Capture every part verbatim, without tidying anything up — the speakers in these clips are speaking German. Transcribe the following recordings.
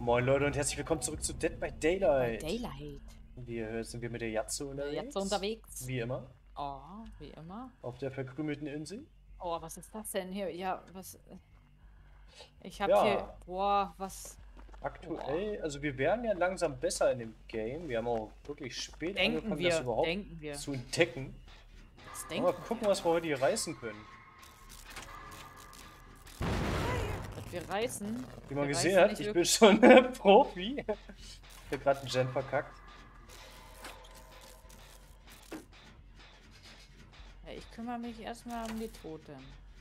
Moin Leute und herzlich willkommen zurück zu Dead by Bei Daylight. Daylight. Wir sind wir mit der Jatze unterwegs. Jetzt unterwegs. Wie immer. Oh, wie immer. Auf der verkrümelten Insel. Oh, was ist das denn hier? Ja, was... Ich habe Ja. hier... Boah, was... Aktuell, also wir werden ja langsam besser in dem Game. Wir haben auch wirklich spät Denken angefangen, wir, das überhaupt denken wir. zu entdecken. Was Mal denken gucken, wir? was wir heute hier reißen können. Dass wir reißen? Wie man Wir gesehen reißen hat, nicht ich bin wirklich- schon Profi. Ich habe gerade einen Gen verkackt. Ja, ich kümmere mich erstmal um die Toten.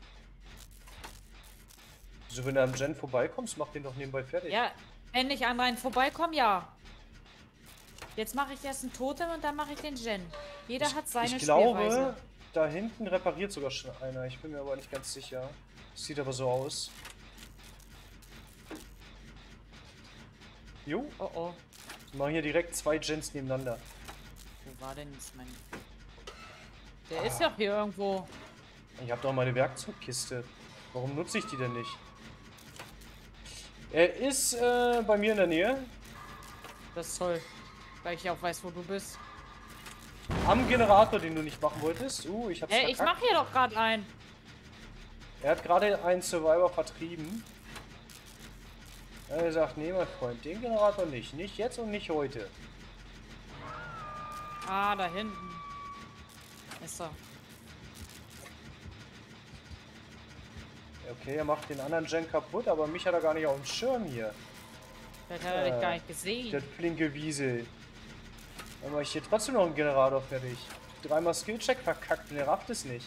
So, wenn du am Gen vorbeikommst, mach den doch nebenbei fertig. Ja, wenn ich an rein vorbeikomme, ja. Jetzt mache ich erst einen Totem und dann mache ich den Gen. Jeder hat seine Ich glaube, Spielweise. da hinten repariert sogar schon einer. Ich bin mir aber nicht ganz sicher. Sieht aber so aus. Jo, Oh oh. wir machen hier direkt zwei Gens nebeneinander. Wo war denn jetzt mein... Der ist ja hier irgendwo. Ich habe doch meine Werkzeugkiste. Warum nutze ich die denn nicht? Er ist äh, bei mir in der Nähe. Das ist toll. Weil ich auch weiß, wo du bist. Am Generator, den du nicht machen wolltest. Uh, ich hab's Hey, ich verkackt. mach hier doch gerade einen. Er hat gerade einen Survivor vertrieben. Er sagt, nee, mein Freund, den Generator nicht. Nicht jetzt und nicht heute. Ah, da hinten. Ist er. Okay, er macht den anderen Gen kaputt, aber mich hat er gar nicht auf dem Schirm hier. Vielleicht hat er Äh, dich gar nicht gesehen. Der flinke Wiesel. Dann mache ich hier trotzdem noch einen Generator fertig. Dreimal Skillcheck verkackt und er rafft es nicht.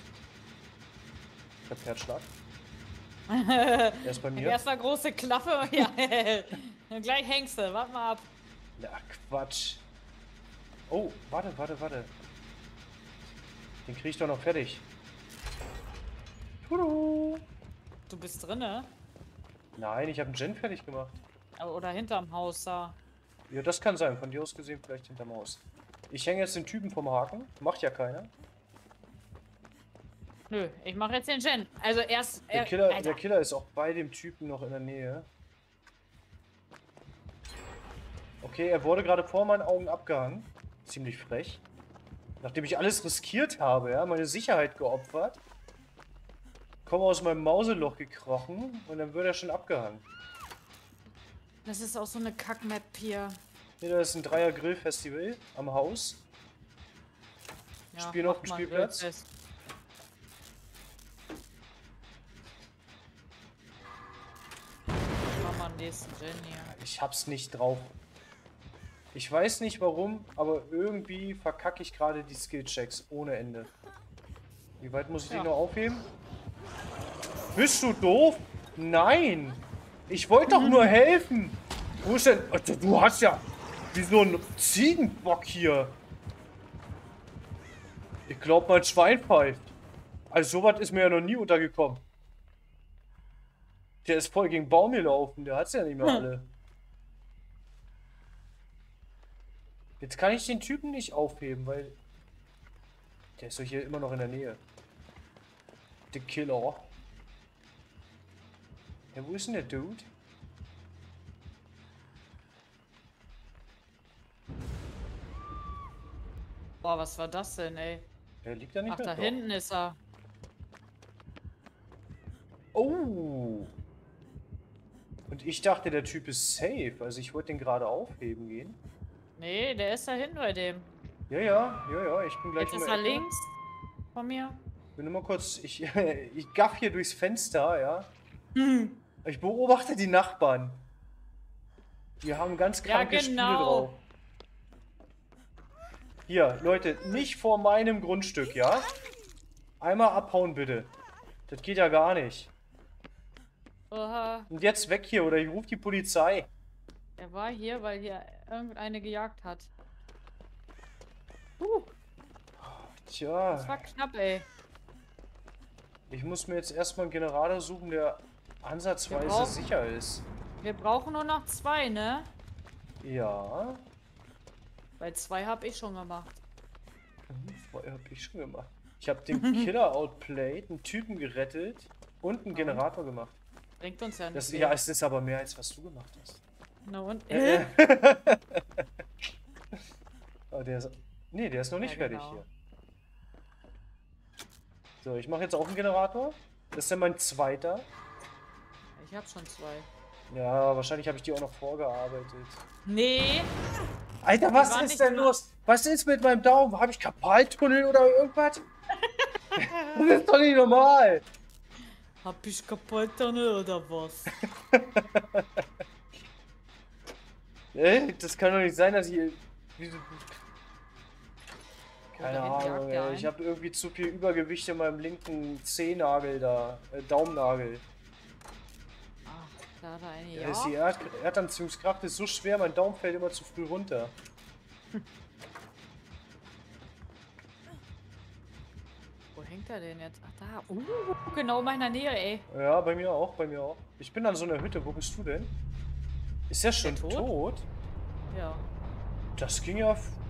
Ich hab Herzschlag. Er ist bei mir. Erstmal große Klappe. Ja, und gleich hängst du. Warte mal ab. Na, Quatsch. Oh, warte, warte, warte. Den krieg ich doch noch fertig. Tudu. Du bist drinne. Nein, ich habe einen Gen fertig gemacht. Oder hinterm Haus da. Ja, das kann sein. Von dir aus gesehen vielleicht hinterm Haus. Ich hänge jetzt den Typen vom Haken. Macht ja keiner. Nö, ich mache jetzt den Gen. Also erst. Der Äh, Killer, Alter. der Killer ist auch bei dem Typen noch in der Nähe. Okay, er wurde gerade vor meinen Augen abgehangen. Ziemlich frech. Nachdem ich alles riskiert habe, ja, meine Sicherheit geopfert. Komme aus meinem Mauseloch gekrochen und dann wird er schon abgehangen. Das ist auch so eine Kack-Map hier. Hier, das ist ein Dreier-Grill-Festival am Haus. Ja, Spielen auf macht dem mal ein Spielplatz. Grillfest. Mach mal den nächsten Gen hier. Ich hab's nicht drauf. Ich weiß nicht warum, aber irgendwie verkacke ich gerade die Skillchecks ohne Ende. Wie weit muss ich Ja. den noch aufheben? Bist du doof? Nein! Ich wollte doch nur helfen! Wo ist denn... Alter, du hast ja... Wie so ein Ziegenbock hier. Ich glaube, mein Schwein pfeift. Also sowas ist mir ja noch nie untergekommen. Der ist voll gegen Baum gelaufen. Der hat's ja nicht mehr alle. Jetzt kann ich den Typen nicht aufheben, weil... Der ist doch hier immer noch in der Nähe. Der Killer. Ja, wo ist denn der Dude? Boah, was war das denn, ey? Der liegt da nicht Ach, mehr. da Doch. hinten ist er. Oh! Und ich dachte, der Typ ist safe. Also ich wollte den gerade aufheben gehen. Nee, der ist da hinten bei dem. Ja, ja, ja, ja, ich bin gleich Jetzt um ist die er Ecke. links von mir. Bin nur mal kurz... Ich, ich gaff hier durchs Fenster, ja. Ich beobachte die Nachbarn. Die haben ganz Ja, kranke Spiele genau. drauf. Hier, Leute, nicht vor meinem Grundstück, ja? Einmal abhauen, bitte. Das geht ja gar nicht. Oha. Und jetzt weg hier, oder ich rufe die Polizei. Er war hier, weil hier irgendeine gejagt hat. Uh, Tja, das war knapp, ey. ich muss mir jetzt erstmal einen Generator suchen, der ansatzweise Wir brauchen- sicher ist. Wir brauchen nur noch zwei, ne? Ja, Weil zwei habe ich schon gemacht. vorher habe ich schon gemacht. Ich habe den Killer outplayed, einen Typen gerettet und einen Generator gemacht. Bringt uns ja nicht. Das, viel. ja, es ist aber mehr, als was du gemacht hast. Na und? Äh, Äh? äh. Oh, der ist... Nee, der ist noch nicht Ja, fertig genau. hier. So, ich mache jetzt auch einen Generator. Das ist ja mein zweiter. Ich hab schon zwei. Ja, wahrscheinlich habe ich die auch noch vorgearbeitet. Nee. Alter, was waren ist nicht denn mal- los? Was ist mit meinem Daumen? Habe ich Karpaltunnel oder irgendwas? Das ist doch nicht normal. Hab ich Kapaltunnel oder was? Ey, das kann doch nicht sein, dass ich... Wieso- Keine da hinten jagt Ahnung, der ey. ein. Ich habe irgendwie zu viel Übergewicht in meinem linken Zehennagel da. Äh, Daumennagel. Ach, da hat er eine Ja. Ist die ja. Erd Erdanziehungskraft ist so schwer, mein Daumen fällt immer zu früh runter. Wo hängt er denn jetzt? Ach, da. Uh, genau in meiner Nähe, ey. Ja, bei mir auch, bei mir auch. Ich bin an so einer Hütte. Wo bist du denn? Ist der schon tot? tot? Ja. Das ging ja... f-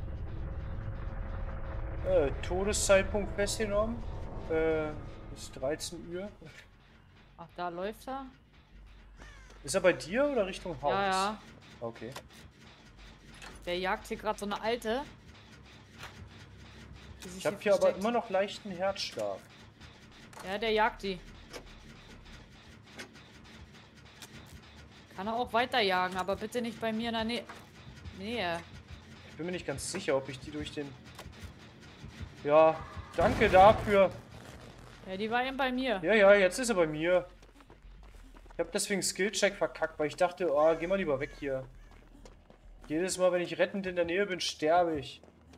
Äh, Todeszeitpunkt festgenommen. Äh, bis dreizehn Uhr. Ach, da läuft er. Ist er bei dir oder Richtung Haus? Ja, ja. Okay. Der jagt hier gerade so eine alte. die sich Ich habe hier aber versteckt. immer noch leichten Herzschlag. Ja, der jagt die. Kann er auch weiter jagen, aber bitte nicht bei mir in der Nähe. Nähe. Ich bin mir nicht ganz sicher, ob ich die durch den... Ja, danke dafür. Ja, die war eben bei mir. Ja, ja, jetzt ist er bei mir. Ich habe deswegen Skillcheck verkackt, weil ich dachte, oh, geh mal lieber weg hier. Jedes Mal, wenn ich rettend in der Nähe bin, sterbe ich.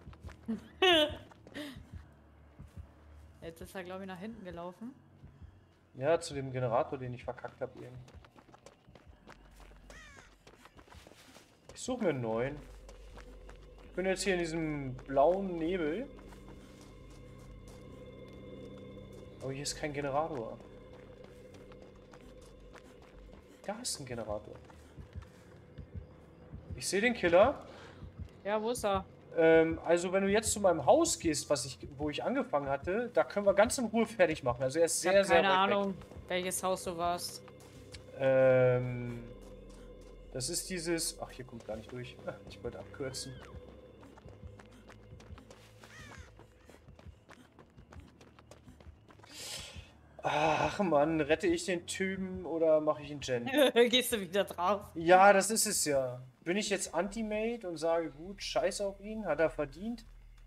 Jetzt ist er, glaube ich, nach hinten gelaufen. Ja, zu dem Generator, den ich verkackt habe eben. Ich suche mir einen neuen. Ich bin jetzt hier in diesem blauen Nebel. Aber hier ist kein Generator. Da ist ein Generator. Ich sehe den Killer. Ja, wo ist er? Ähm, also wenn du jetzt zu meinem Haus gehst, was ich, wo ich angefangen hatte, da können wir ganz in Ruhe fertig machen. Also er ist Ich sehr, hab sehr keine weit weg. Ahnung, welches Haus du warst. Ähm, das ist dieses... Ach, hier kommt gar nicht durch. Ich wollte abkürzen. Ach Mann, rette ich den Typen oder mache ich einen Gen? Gehst du wieder drauf? Ja, das ist es ja. Bin ich jetzt Anti-Mate und sage, gut, scheiß auf ihn, hat er verdient?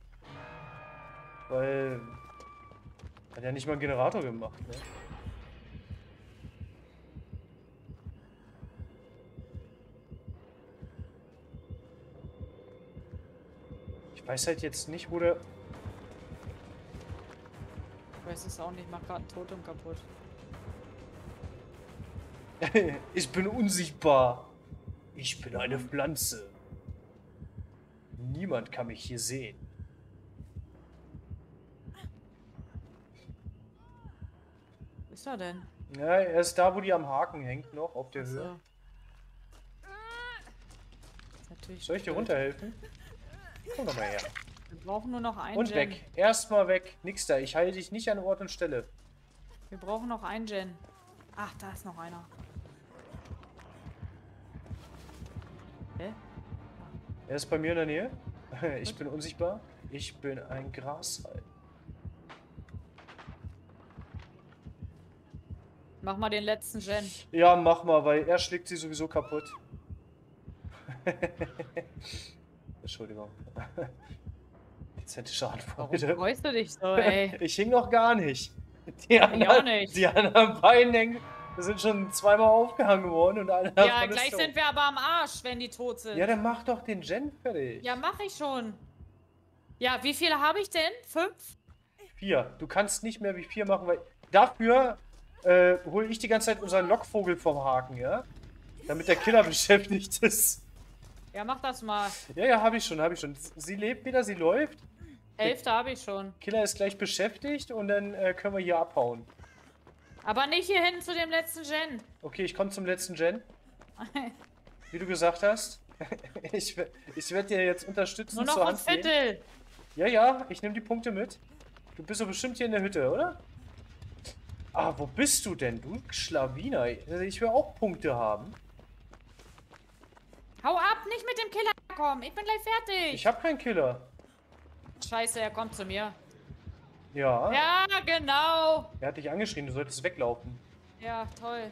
Weil... Hat ja nicht mal einen Generator gemacht, ne? Ich weiß halt jetzt nicht, wo der... Ich weiß es auch nicht, mach gerade ein Totem kaputt. Ich bin unsichtbar. Ich bin eine Pflanze. Niemand kann mich hier sehen. Wo ist er denn? Ja, er ist da, wo die am Haken hängt noch, auf der Ach so. Höhe. Ist natürlich Soll ich dir blöd. runterhelfen? Komm doch mal her. Wir brauchen nur noch einen Und Gen. weg. Erstmal weg. Nix da. Ich halte dich nicht an Ort und Stelle. Wir brauchen noch einen Gen. Ach, da ist noch einer. Hä? Er ist bei mir in der Nähe. Ich bin unsichtbar. Ich bin ein Grashalm. Mach mal den letzten Gen. Ja, mach mal, weil er schlägt sie sowieso kaputt. Entschuldigung. Dezente Warum Schadenfreude. freust du dich so, ey? Ich hing noch gar nicht. Die auch anderen, nicht. Die anderen beiden hängen, sind schon zweimal aufgehangen worden und einer Ja, davon ist gleich tot. sind wir aber am Arsch, wenn die tot sind. Ja, dann mach doch den Gen fertig. Ja, mach ich schon. Ja, wie viele habe ich denn? Fünf? Vier. Du kannst nicht mehr wie vier machen, weil dafür äh, hole ich die ganze Zeit unseren Lockvogel vom Haken, ja? Damit der Killer beschäftigt ist. Ja, mach das mal. Ja, ja, habe ich schon, habe ich schon. Sie lebt wieder, sie läuft. Hälfte habe ich schon. Killer ist gleich beschäftigt und dann äh, können wir hier abhauen. Aber nicht hier hinten zu dem letzten Gen. Okay, ich komme zum letzten Gen. Wie du gesagt hast. Ich, we- ich werde dir jetzt unterstützen Nur noch zur ein Hand gehen. Viertel. Ja, ja, ich nehme die Punkte mit. Du bist doch bestimmt hier in der Hütte, oder? Ah, wo bist du denn, du Schlawiner? Also ich will auch Punkte haben. Hau ab, nicht mit dem Killer kommen. Ich bin gleich fertig. Ich habe keinen Killer. Scheiße, er kommt zu mir. Ja. Ja, genau. Er hat dich angeschrien, du solltest weglaufen. Ja, toll.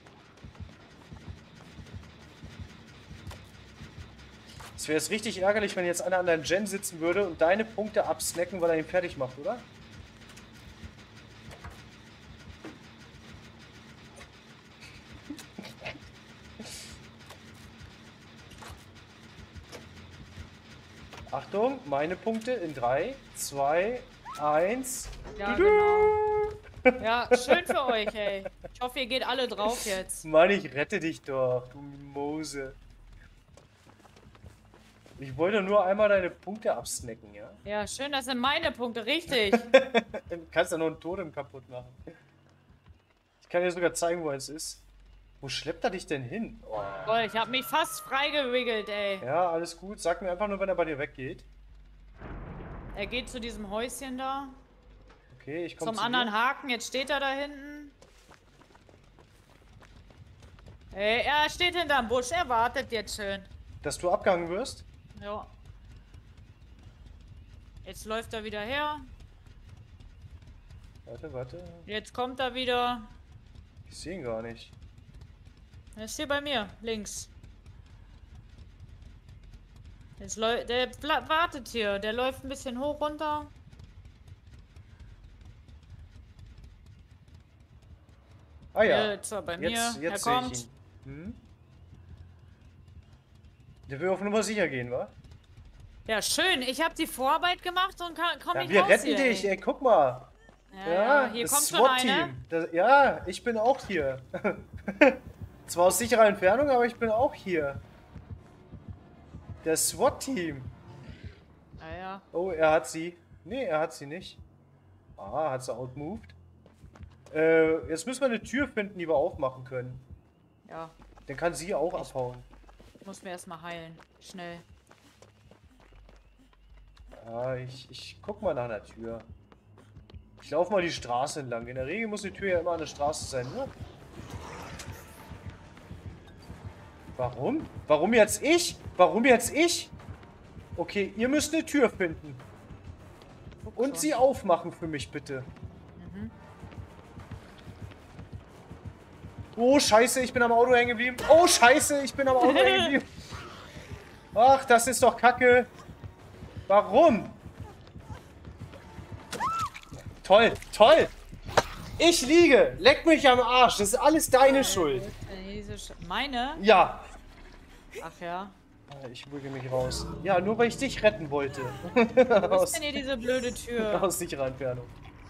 Es wäre jetzt richtig ärgerlich, wenn jetzt einer an deinem Gen sitzen würde und deine Punkte absnacken, weil er ihn fertig macht, oder? Achtung, meine Punkte in drei, zwei, eins. Ja, genau. Ja, schön für euch, ey. Ich hoffe, ihr geht alle drauf jetzt. Mann, ich rette dich doch, du Mose. Ich wollte nur einmal deine Punkte absnacken, ja? Ja, schön, das sind meine Punkte, richtig. Du kannst ja noch einen Totem kaputt machen. Ich kann dir sogar zeigen, wo es ist. Wo schleppt er dich denn hin? Oh. Toll, ich hab mich fast freigewiggelt, ey. Ja, alles gut. Sag mir einfach nur, wenn er bei dir weggeht. Er geht zu diesem Häuschen da. Okay, ich komme Zum zu anderen dir. Haken, jetzt steht er da hinten. Ey, er steht hinterm Busch, er wartet jetzt schön. Dass du abgehangen wirst? Ja. Jetzt läuft er wieder her. Warte, warte. Jetzt kommt er wieder. Ich sehe ihn gar nicht. Er ist hier bei mir, links. Jetzt läu- der bla- wartet hier. Der läuft ein bisschen hoch runter. Ah ja. Jetzt war bei Jetzt, mir. jetzt er sehe kommt. ich ihn. Hm? Der will auf Nummer sicher gehen, wa? Ja, schön. Ich habe die Vorarbeit gemacht und kann, komm Ja, nicht wir raus retten hier, dich, ey. ey, guck mal. Ja, Ja, ja, hier das kommt schon einer. SWAT-Team. Das- Ja, ich bin auch hier. Zwar aus sicherer Entfernung, aber ich bin auch hier. Der SWAT-Team. Naja. Oh, er hat sie. Nee, er hat sie nicht. Ah, hat sie outmoved. Äh, jetzt müssen wir eine Tür finden, die wir aufmachen können. Ja, Dann kann sie auch abhauen. ich muss mir erstmal heilen. Schnell. Ja, ich, ich guck mal nach einer Tür. Ich laufe mal die Straße entlang. In der Regel muss die Tür ja immer an der Straße sein, ne? Warum? Warum jetzt ich? Warum jetzt ich? Okay, ihr müsst eine Tür finden. Guck Und schon. sie aufmachen für mich, bitte. Mhm. Oh, scheiße, ich bin am Auto hängen geblieben. Oh, scheiße, ich bin am Auto hängen geblieben. Ach, das ist doch Kacke. Warum? Toll, toll. Ich liege. Leck mich am Arsch. Das ist alles deine Schuld. Diese Sch Meine? Ja. Ach ja. Ich wüge mich raus. Ja, nur weil ich dich retten wollte. Wo ist aus, denn hier diese blöde Tür? aus sicherer Entfernung.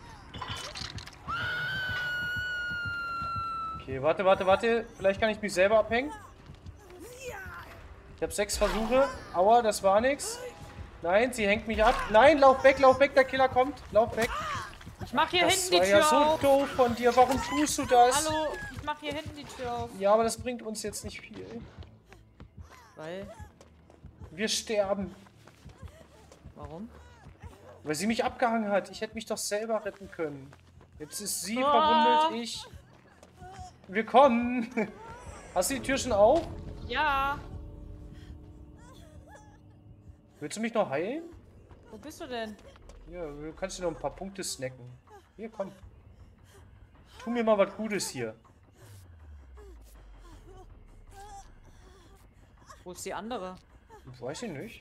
Okay, warte, warte, warte. Vielleicht kann ich mich selber abhängen. Ich habe sechs Versuche. Aua, das war nix. Nein, sie hängt mich ab. Nein, lauf weg, lauf weg, der Killer kommt. Lauf weg. Ich mach hier Das hinten die war Tür ja so auf. doof von dir. Warum tust du das? Hallo, ich mach hier hinten die Tür auf. Ja, aber das bringt uns jetzt nicht viel. Weil? Wir sterben. Warum? Weil sie mich abgehangen hat. Ich hätte mich doch selber retten können. Jetzt ist sie Ah. verwundet, ich. Wir kommen. Hast du die Tür schon auf? Ja. Willst du mich noch heilen? Wo bist du denn? Ja, du kannst dir noch ein paar Punkte snacken. Hier, komm. Tu mir mal was Gutes hier. Wo ist die andere? Ich weiß ich nicht.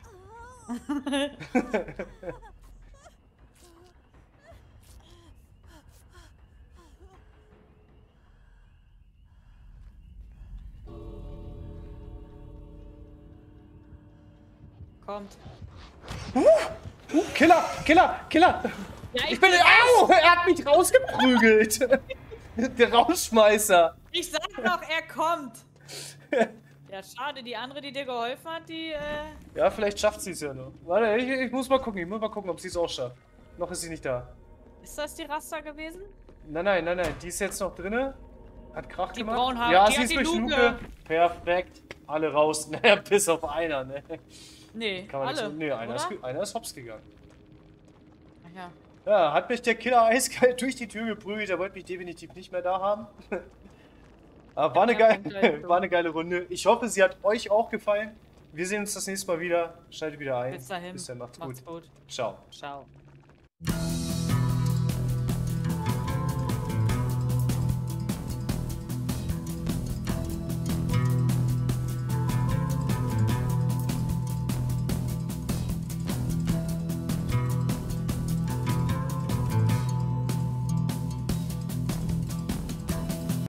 Kommt. Uh, Killer, Killer, Killer. Ja, Ich bin... Au! Er hat mich rausgeprügelt. Der Rausschmeißer. Ich sag doch, er kommt. Ja, schade, die andere, die dir geholfen hat, die, äh... Ja, vielleicht schafft sie es ja noch. Warte, ich, ich muss mal gucken. Ich muss mal gucken, ob sie es auch schafft. Noch ist sie nicht da. Ist das die Raster gewesen? Nein, nein, nein, nein. Die ist jetzt noch drinne. Hat Krach Die gemacht. braunhaar- Ja, die sie hat ist die durch Luke. Luke. Perfekt. Alle raus. Naja, bis auf einer, ne? Nee, Kann man alle, nicht so, nee, einer ist, oder? ge- einer ist hops gegangen. Ach ja. Ja, hat mich der Killer eiskalt durch die Tür geprügelt. Er wollte mich definitiv nicht mehr da haben. Aber war eine, Ja, kein geile, Gleich, war eine geile Runde. Ich hoffe, sie hat euch auch gefallen. Wir sehen uns das nächste Mal wieder. Schaltet wieder ein. Bis dahin. Bis dann, macht's Macht's gut. gut. Ciao. Ciao.